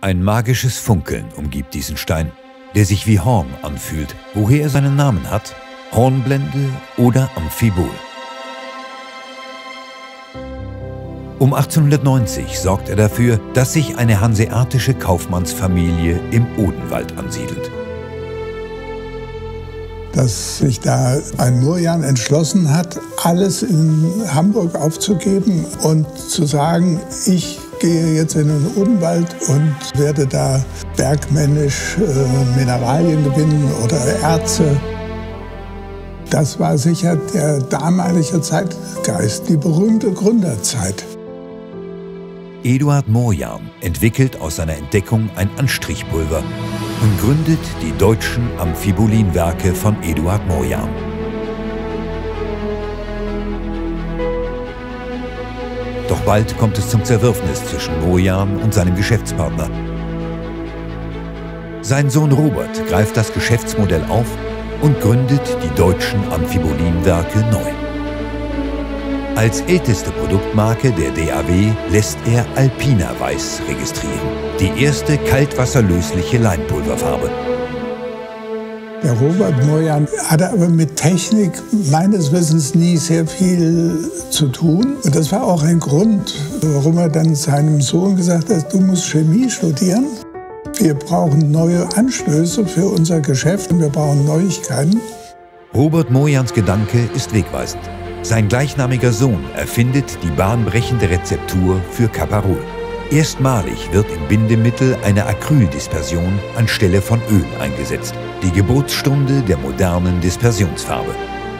Ein magisches Funkeln umgibt diesen Stein, der sich wie Horn anfühlt, woher er seinen Namen hat: Hornblende oder Amphibol. Um 1890 sorgt er dafür, dass sich eine hanseatische Kaufmannsfamilie im Odenwald ansiedelt. Dass sich da ein Murjan entschlossen hat, alles in Hamburg aufzugeben und zu sagen, ich gehe jetzt in den Odenwald und werde da bergmännisch Mineralien gewinnen oder Erze. Das war sicher der damalige Zeitgeist, die berühmte Gründerzeit. Eduard Murjan entwickelt aus seiner Entdeckung ein Anstrichpulver und gründet die deutschen Amphibolinwerke von Eduard Murjan. Doch bald kommt es zum Zerwürfnis zwischen Murjan und seinem Geschäftspartner. Sein Sohn Robert greift das Geschäftsmodell auf und gründet die deutschen Amphibolinwerke neu. Als älteste Produktmarke der DAW lässt er Alpina Weiß registrieren, die erste kaltwasserlösliche Leimpulverfarbe. Der Robert Murjan hatte aber mit Technik meines Wissens nie sehr viel zu tun. Und das war auch ein Grund, warum er dann seinem Sohn gesagt hat, du musst Chemie studieren. Wir brauchen neue Anstöße für unser Geschäft und wir brauchen Neuigkeiten. Robert Murjans Gedanke ist wegweisend. Sein gleichnamiger Sohn erfindet die bahnbrechende Rezeptur für Caparol. Erstmalig wird im Bindemittel eine Acryldispersion anstelle von Öl eingesetzt. Die Geburtsstunde der modernen Dispersionsfarbe.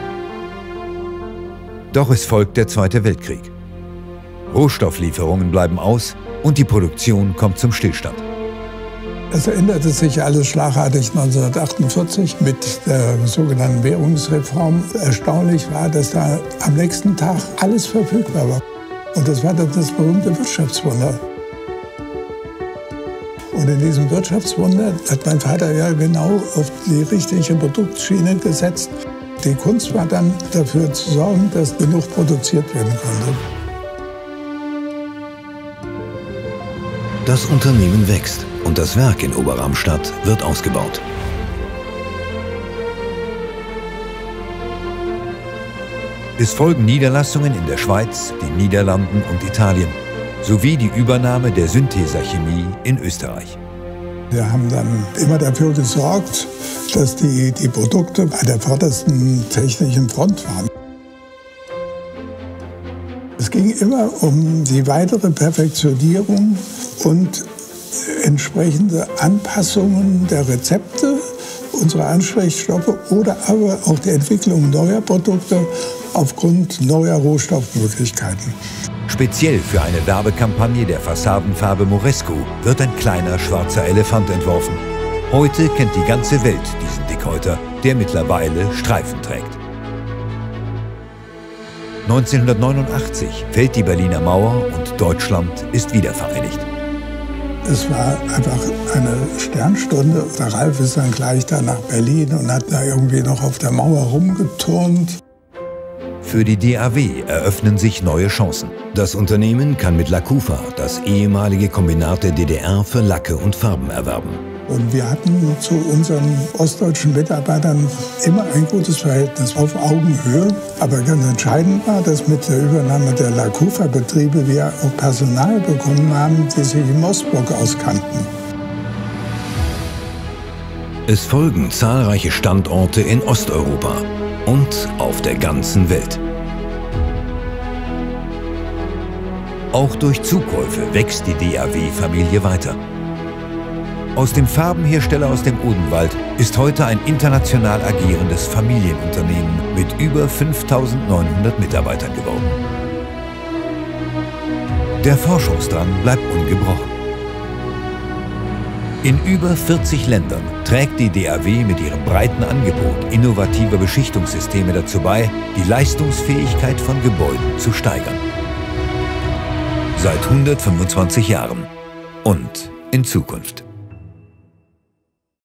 Doch es folgt der Zweite Weltkrieg. Rohstofflieferungen bleiben aus und die Produktion kommt zum Stillstand. Es änderte sich alles schlagartig 1948 mit der sogenannten Währungsreform. Erstaunlich war, dass da am nächsten Tag alles verfügbar war. Und das war dann das berühmte Wirtschaftswunder. Und in diesem Wirtschaftswunder hat mein Vater ja genau auf die richtige Produktschiene gesetzt. Die Kunst war dann dafür zu sorgen, dass genug produziert werden konnte. Das Unternehmen wächst und das Werk in Oberramstadt wird ausgebaut. Es folgen Niederlassungen in der Schweiz, den Niederlanden und Italien, sowie die Übernahme der Synthesa Chemie in Österreich. Wir haben dann immer dafür gesorgt, dass die Produkte bei der vordersten technischen Front waren. Es ging immer um die weitere Perfektionierung und entsprechende Anpassungen der Rezepte unserer Anstrichstoffe oder aber auch die Entwicklung neuer Produkte aufgrund neuer Rohstoffmöglichkeiten. Speziell für eine Werbekampagne der Fassadenfarbe Moresco wird ein kleiner schwarzer Elefant entworfen. Heute kennt die ganze Welt diesen Dickhäuter, der mittlerweile Streifen trägt. 1989 fällt die Berliner Mauer und Deutschland ist wiedervereinigt. Es war einfach eine Sternstunde. Der Ralf ist dann gleich da nach Berlin und hat da irgendwie noch auf der Mauer rumgeturnt. Für die DAW eröffnen sich neue Chancen. Das Unternehmen kann mit Lacufa das ehemalige Kombinat der DDR für Lacke und Farben erwerben. Und wir hatten zu unseren ostdeutschen Mitarbeitern immer ein gutes Verhältnis auf Augenhöhe. Aber ganz entscheidend war, dass mit der Übernahme der Lacufa-Betriebe wir auch Personal bekommen haben, die sich im Ostblock auskannten. Es folgen zahlreiche Standorte in Osteuropa und auf der ganzen Welt. Auch durch Zukäufe wächst die DAW-Familie weiter. Aus dem Farbenhersteller aus dem Odenwald ist heute ein international agierendes Familienunternehmen mit über 5.900 Mitarbeitern geworden. Der Forschungsdrang bleibt ungebrochen. In über 40 Ländern trägt die DAW mit ihrem breiten Angebot innovativer Beschichtungssysteme dazu bei, die Leistungsfähigkeit von Gebäuden zu steigern. Seit 125 Jahren und in Zukunft.